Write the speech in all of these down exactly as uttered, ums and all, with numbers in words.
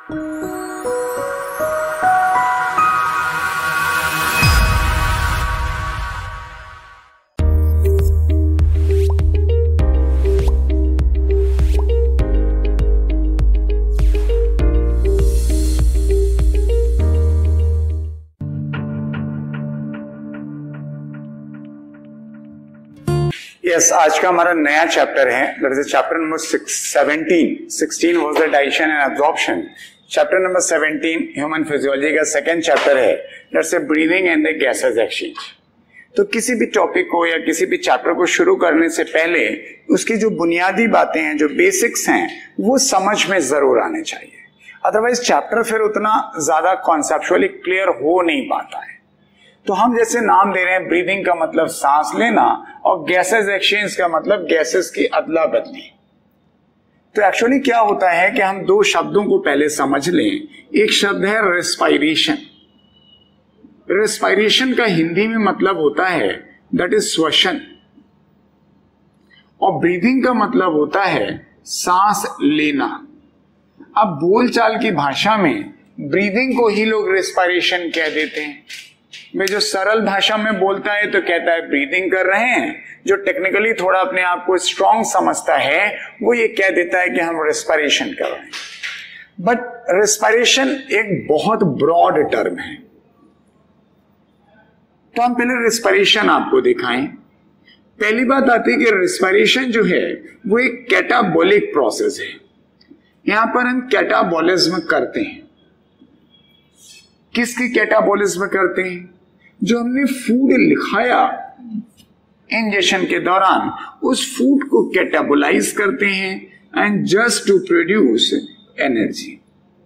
Yes, आज का हमारा नया चैप्टर है, that is chapter number seventeen. Sixteen was the digestion and absorption. Chapter number seventeen human physiology का सेकंड चैप्टर है, that's a breathing and the gases exchange. तो किसी भी टॉपिक को या किसी भी चैप्टर को शुरू करने से पहले उसकी जो बुनियादी बातें हैं, जो बेसिक्स हैं, वो समझ में जरूर आने चाहिए। अदरवाइज चैप्टर फिर उतना ज्यादा कॉन्सेप्चुअली क्लियर हो नहीं पाता है। तो हम जैसे नाम दे रहे हैं, ब्रीदिंग का मतलब सांस लेना और गैसेस एक्सचेंज का मतलब गैसेस की अदला बदली। तो एक्चुअली क्या होता है कि हम दो शब्दों को पहले समझ लें। एक शब्द है रेस्पायरेशन। रेस्पायरेशन का हिंदी में मतलब होता है दैट इज श्वसन, और ब्रीदिंग का मतलब होता है सांस लेना। अब बोलचाल की भाषा में ब्रीदिंग को ही लोग रेस्पायरेशन कह देते हैं। मैं जो सरल भाषा में बोलता है तो कहता है ब्रीदिंग कर रहे हैं, जो टेक्निकली थोड़ा अपने आप को स्ट्रांग समझता है वो ये कह देता है कि हम रेस्पिरेशन कर रहे हैं। बट रेस्पिरेशन एक बहुत ब्रॉड टर्म है। तो हम पहले रेस्पिरेशन आपको दिखाएं। पहली बात आती है कि रेस्पिरेशन जो है वो एक कैटाबॉलिक प्रोसेस है। यहां पर हम कैटाबॉलिज्म करते हैं। किसकी कैटाबॉलिज्म करते हैं? जो हमने फूड लिखाया इंजेशन के दौरान, उस फूड को कैटाबोलाइज करते हैं and just to produce energy.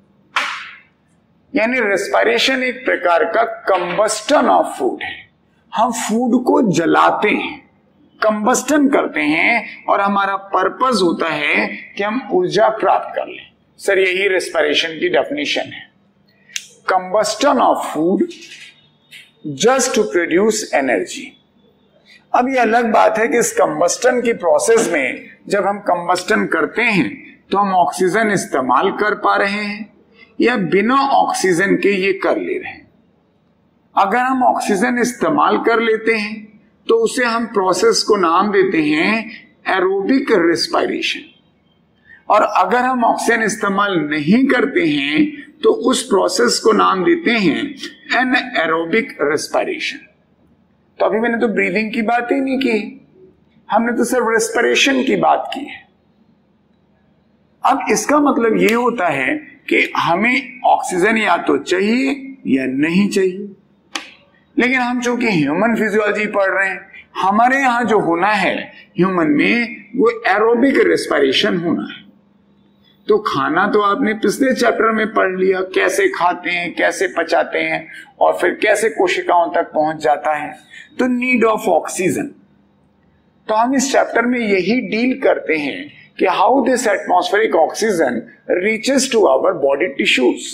यानी रेस्पिरेशन एक प्रकार का कंबस्टन ऑफ फूड है। हम फूड को जलाते हैं, कंबस्टन करते हैं, और हमारा पर्पस होता है कि हम ऊर्जा प्राप्त कर लें। सर, यही रेस्पिरेशन की डेफिनेशन है, combustion of food just to produce energy. अब ये अलग बात है कि इस कंबस्टन की प्रोसेस में जब हम कंबस्टन करते हैं तो हम ऑक्सीजन इस्तेमाल कर पा रहे हैं या बिना ऑक्सीजन के ये कर ले रहे हैं। अगर हम ऑक्सीजन इस्तेमाल कर लेते हैं तो उसे हम प्रोसेस को नाम देते हैं एरोबिक रेस्पिरेशन, और अगर हम ऑक्सीजन इस्तेमाल नहीं करते हैं तो उस प्रोसेस को नाम देते हैं एनएरोबिक रेस्पिरेशन। तो अभी मैंने तो ब्रीदिंग की बात ही नहीं की, हमने तो सिर्फ रेस्पिरेशन की बात की है। अब इसका मतलब ये होता है कि हमें ऑक्सीजन या तो चाहिए या नहीं चाहिए। लेकिन हम चूंकि ह्यूमन फिजियोलॉजी पढ़ रहे हैं, हमारे यहां जो होना है ह्यूमन में वो एरोबिक रेस्पिरेशन होना है। तो खाना तो आपने पिछले चैप्टर में पढ़ लिया, कैसे खाते हैं, कैसे पचाते हैं, और फिर कैसे कोशिकाओं तक पहुंच जाता है। तो नीड ऑफ ऑक्सीजन। तो हम इस चैप्टर में यही डील करते हैं कि how this atmospheric oxygen reaches to our body tissues.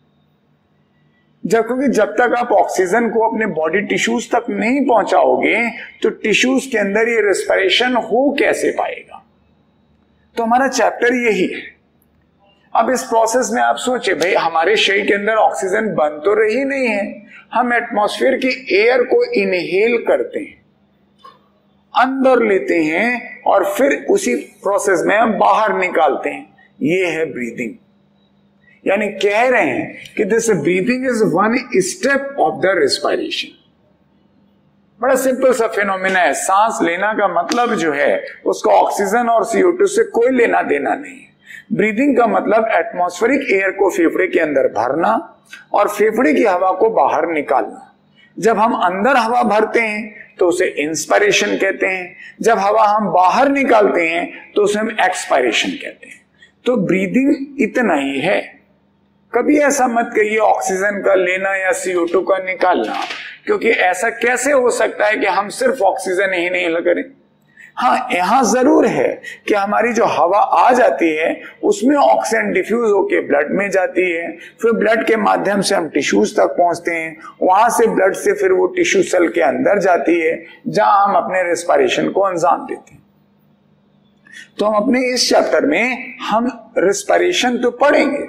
जब क्योंकि जब तक आप ऑक्सीजन को अपने बॉडी टिश्यूज तक नहीं पहुंचाओगे तो टिश्यूज के अंदर ये रेस्पिरेशन हो कैसे पाएगा। तो हमारा चैप्टर यही है। अब इस प्रोसेस में आप सोचे, भाई हमारे शरीर के अंदर ऑक्सीजन बन तो रही नहीं है, हम एटमॉस्फेयर की एयर को इनहेल करते हैं, अंदर लेते हैं, और फिर उसी प्रोसेस में हम बाहर निकालते हैं। ये है ब्रीदिंग। यानी कह रहे हैं कि this breathing is one step of the respiration. बड़ा सिंपल सा फिनोमेना है। सांस लेना का मतलब जो है उसको ऑक्सीजन और सी ओ टू से कोई लेना देना नहीं है। ब्रीदिंग का मतलब एटमॉस्फेरिक एयर को फेफड़े के अंदर भरना और फेफड़े की हवा को बाहर निकालना। जब हम अंदर हवा भरते हैं तो उसे इंस्पायरेशन कहते हैं, जब हवा हम बाहर निकालते हैं तो उसे हम एक्सपायरेशन कहते हैं। तो ब्रीदिंग इतना ही है। कभी ऐसा मत कहिए ऑक्सीजन का लेना या सी ओ टू का निकालना, क्योंकि ऐसा कैसे हो सकता है कि हम सिर्फ ऑक्सीजन ही नहीं करें। हाँ, यहां जरूर है कि हमारी जो हवा आ जाती है उसमें ऑक्सीजन डिफ्यूज होके ब्लड में जाती है, फिर ब्लड के माध्यम से हम टिश्यूज तक पहुंचते हैं, वहां से ब्लड से फिर वो टिश्यू सेल के अंदर जाती है जहां हम अपने रेस्पिरेशन को अंजाम देते हैं। तो हम अपने इस चैप्टर में हम रेस्पिरेशन तो पढ़ेंगे,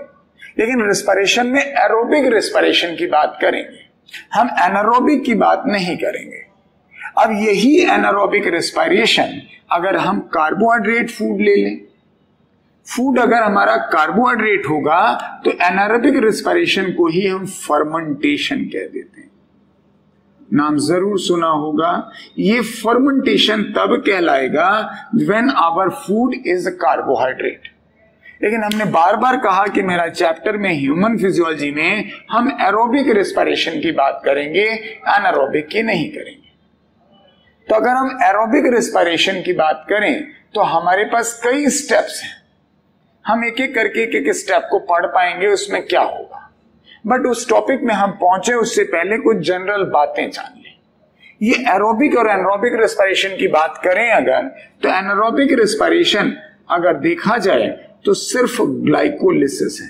लेकिन रेस्पिरेशन में एरोबिक रेस्पिरेशन की बात करेंगे, हम एनारोबिक की बात नहीं करेंगे। अब यही एनारोबिक रेस्पिरेशन अगर हम कार्बोहाइड्रेट फूड ले लें, फूड अगर हमारा कार्बोहाइड्रेट होगा तो एनारोबिक रेस्पिरेशन को ही हम फर्मेंटेशन कह देते हैं। नाम जरूर सुना होगा, ये फर्मेंटेशन तब कहलाएगा when our food is carbohydrate. लेकिन हमने बार बार कहा कि मेरा चैप्टर में ह्यूमन फिजियोलॉजी में हम एरोबिक रेस्पिरेशन की बात करेंगे, एनारोबिक की नहीं करेंगे। तो अगर हम एरोबिक रेस्पिरेशन की बात करें तो हमारे पास कई स्टेप्स हैं, हम एक एक करके एक एक स्टेप को पढ़ पाएंगे उसमें क्या होगा। बट उस टॉपिक में हम पहुंचे उससे पहले कुछ जनरल बातें जान लें। ये एरोबिक और एनारोबिक रेस्पिरेशन की बात करें अगर, तो एनारोबिक रेस्पिरेशन अगर देखा जाए तो सिर्फ ग्लाइकोलिसिस है,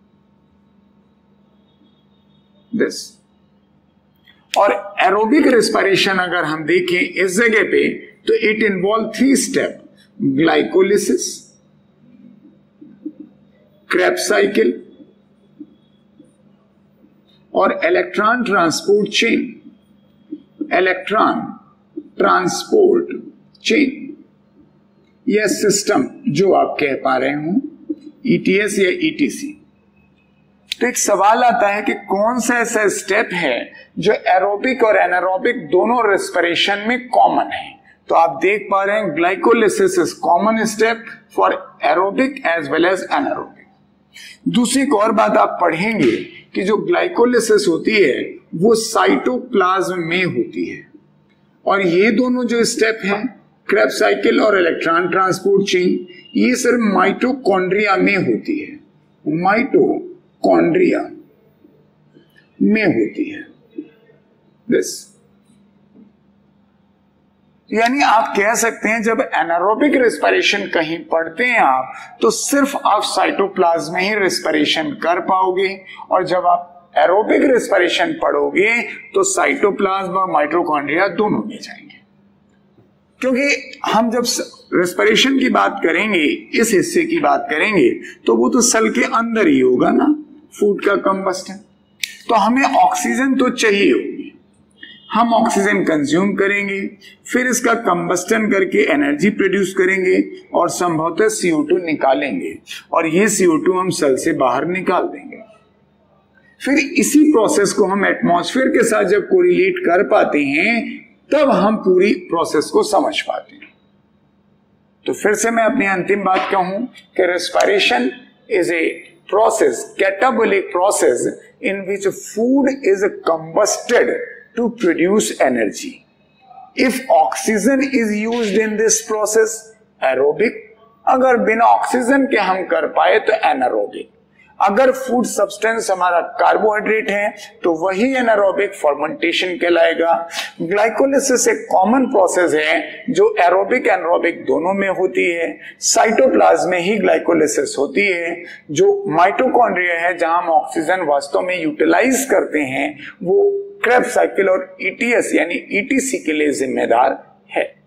दिस। और एरोबिक रेस्पिरेशन अगर हम देखें इस जगह पे तो it involve three step, glycolysis, Krebs cycle और electron transport chain. Electron transport chain यह सिस्टम जो आप कह पा रहे हो ईटीएस या ईटीसी। तो एक सवाल आता है कि कौन सा ऐसा स्टेप है जो एरोबिक और एनारोबिक दोनों रेस्पिरेशन में कॉमन है। तो आप देख पा रहे हैं glycolysis is common step for aerobic as well as anaerobic. दूसरी एक और बात आप पढ़ेंगे कि जो ग्लाइकोलिसिस होती है वो साइटोप्लाज्म में होती है, और ये दोनों जो स्टेप हैं क्रेब्स साइकिल और इलेक्ट्रॉन ट्रांसपोर्ट चेन, ये सिर्फ माइटोकॉन्ड्रिया में होती है, माइटोकॉन्ड्रिया में होती है दिस। यानी आप कह सकते हैं जब एनारोबिक रेस्पिरेशन कहीं पढ़ते हैं आप तो सिर्फ आप साइटोप्लाज्म में ही रेस्पिरेशन कर पाओगे, और जब आप एरोबिक रेस्पिरेशन पढ़ोगे तो साइटोप्लाज्म और माइटोकॉन्ड्रिया दोनों में जाएंगे। क्योंकि हम जब रेस्पिरेशन की बात करेंगे, इस हिस्से की बात करेंगे, तो वो तो सेल के अंदर ही होगा ना, फूड का कंबस्टन। तो हमें ऑक्सीजन तो चाहिए होगी, हम ऑक्सीजन कंज्यूम करेंगे, फिर इसका कंबस्टन करके एनर्जी प्रोड्यूस करेंगे और संभवतः सी ओ टू निकालेंगे, और ये सी ओ टू हम सेल से बाहर निकाल देंगे। फिर इसी प्रोसेस को हम एटमॉस्फेयर के साथ जब कोरिलेट कर पाते हैं तब हम पूरी प्रोसेस को समझ पाते हैं। तो फिर से मैं अपनी अंतिम बात कहूं कि respiration is a process, catabolic process in which food is combusted to produce energy. If oxygen is used in this process, aerobic. अगर बिना ऑक्सीजन के हम कर पाए तो एनारोबिक। अगर फूड सब्सटेंस हमारा कार्बोहाइड्रेट है तो वही एनारोबिक फर्मेंटेशन कहलाएगा। ग्लाइकोलिसिस एक कॉमन प्रोसेस है जो एरोबिक एनारोबिक दोनों में होती है। साइटोप्लाज्म में ही ग्लाइकोलिसिस होती है। जो माइटोकॉन्ड्रिया है जहां हम ऑक्सीजन वास्तव में यूटिलाइज करते हैं वो क्रेब्स साइकिल और ईटीएस यानी ईटीसी के लिए जिम्मेदार है।